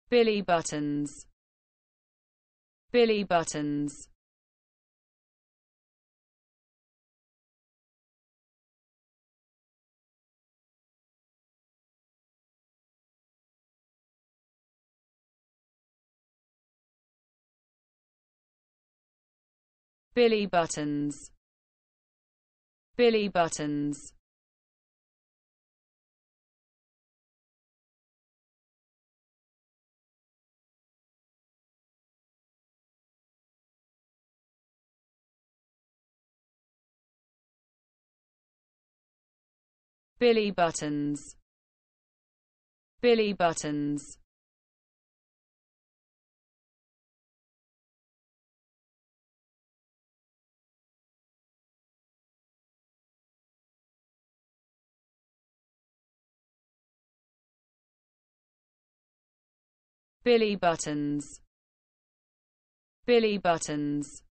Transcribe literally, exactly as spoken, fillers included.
Billy Buttons, Billy Buttons. Billy Buttons, Billy Buttons. Billy Buttons, Billy Buttons. Billy Buttons, Billy Buttons.